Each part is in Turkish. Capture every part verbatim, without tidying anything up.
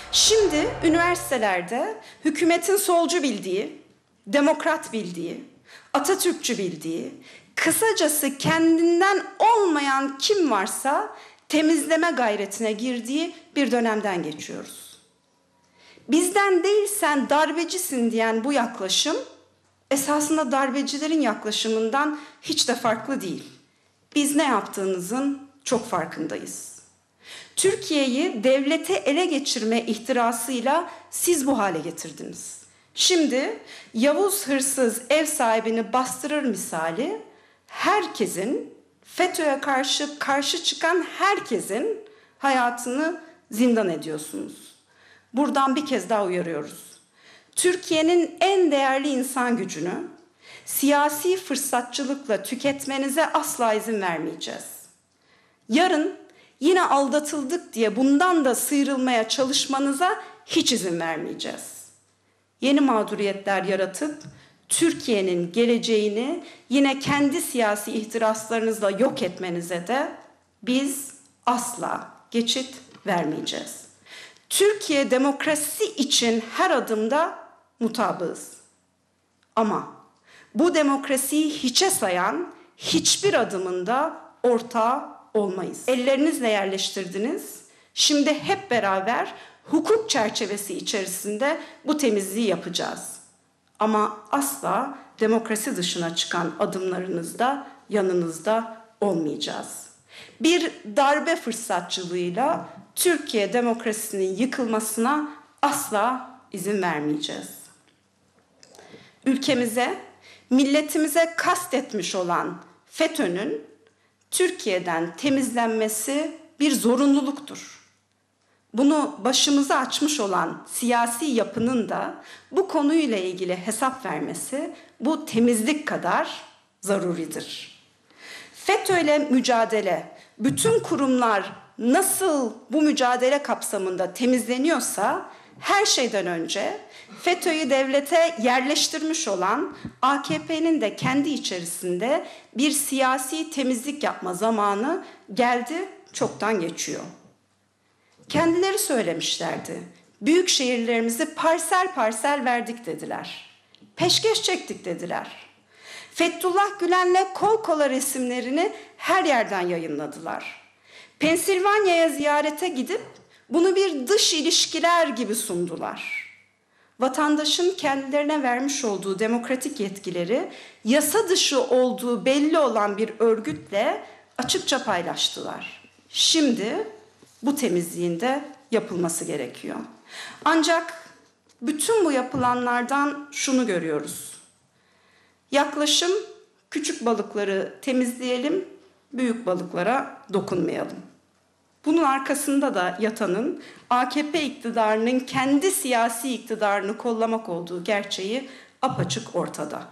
Şimdi üniversitelerde hükümetin solcu bildiği, demokrat bildiği, Atatürkçü bildiği, kısacası kendinden olmayan kim varsa temizleme gayretine girdiği bir dönemden geçiyoruz. Bizden değil sen darbecisin diyen bu yaklaşım esasında darbecilerin yaklaşımından hiç de farklı değil. Biz ne yaptığınızın çok farkındayız. Türkiye'yi devlete ele geçirme ihtirasıyla siz bu hale getirdiniz. Şimdi Yavuz hırsız ev sahibini bastırır misali herkesin, FETÖ'ye karşı karşı çıkan herkesin hayatını zindan ediyorsunuz. Buradan bir kez daha uyarıyoruz. Türkiye'nin en değerli insan gücünü siyasi fırsatçılıkla tüketmenize asla izin vermeyeceğiz. Yarın yine aldatıldık diye bundan da sıyrılmaya çalışmanıza hiç izin vermeyeceğiz. Yeni mağduriyetler yaratıp Türkiye'nin geleceğini yine kendi siyasi ihtiraslarınızla yok etmenize de biz asla geçit vermeyeceğiz. Türkiye demokrasi için her adımda mutabığız. Ama bu demokrasiyi hiçe sayan hiçbir adımında ortağı olmayız. Ellerinizle yerleştirdiniz. Şimdi hep beraber hukuk çerçevesi içerisinde bu temizliği yapacağız. Ama asla demokrasi dışına çıkan adımlarınızda yanınızda olmayacağız. Bir darbe fırsatçılığıyla Türkiye demokrasisinin yıkılmasına asla izin vermeyeceğiz. Ülkemize, milletimize kastetmiş olan FETÖ'nün Türkiye'den temizlenmesi bir zorunluluktur. Bunu başımıza açmış olan siyasi yapının da bu konuyla ilgili hesap vermesi bu temizlik kadar zaruridir. FETÖ'yle mücadele, bütün kurumlar nasıl bu mücadele kapsamında temizleniyorsa her şeyden önce FETÖ'yü devlete yerleştirmiş olan A K P'nin de kendi içerisinde bir siyasi temizlik yapma zamanı geldi, çoktan geçiyor. Kendileri söylemişlerdi. Büyük şehirlerimizi parsel parsel verdik dediler. Peşkeş çektik dediler. Fethullah Gülen'le kol kola resimlerini her yerden yayınladılar. Pensilvanya'ya ziyarete gidip bunu bir dış ilişkiler gibi sundular. Vatandaşın kendilerine vermiş olduğu demokratik yetkileri yasa dışı olduğu belli olan bir örgütle açıkça paylaştılar. Şimdi bu temizliğin de yapılması gerekiyor. Ancak bütün bu yapılanlardan şunu görüyoruz. Yaklaşım küçük balıkları temizleyelim, büyük balıklara dokunmayalım. Bunun arkasında da yatanın A K P iktidarının kendi siyasi iktidarını kollamak olduğu gerçeği apaçık ortada.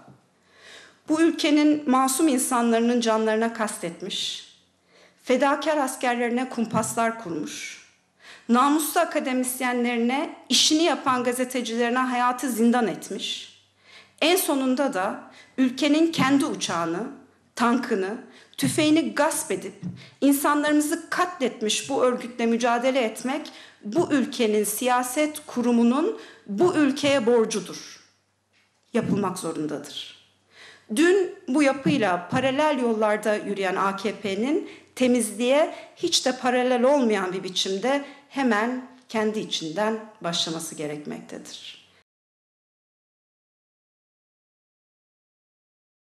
Bu ülkenin masum insanların canlarına kastetmiş, fedakar askerlerine kumpaslar kurmuş, namuslu akademisyenlerine, işini yapan gazetecilerine hayatı zindan etmiş, en sonunda da ülkenin kendi uçağını, tankını, tüfeğini gasp edip insanlarımızı katletmiş bu örgütle mücadele etmek bu ülkenin siyaset kurumunun bu ülkeye borcudur. Yapılmak zorundadır. Dün bu yapıyla paralel yollarda yürüyen A K P'nin temizliğe hiç de paralel olmayan bir biçimde hemen kendi içinden başlaması gerekmektedir.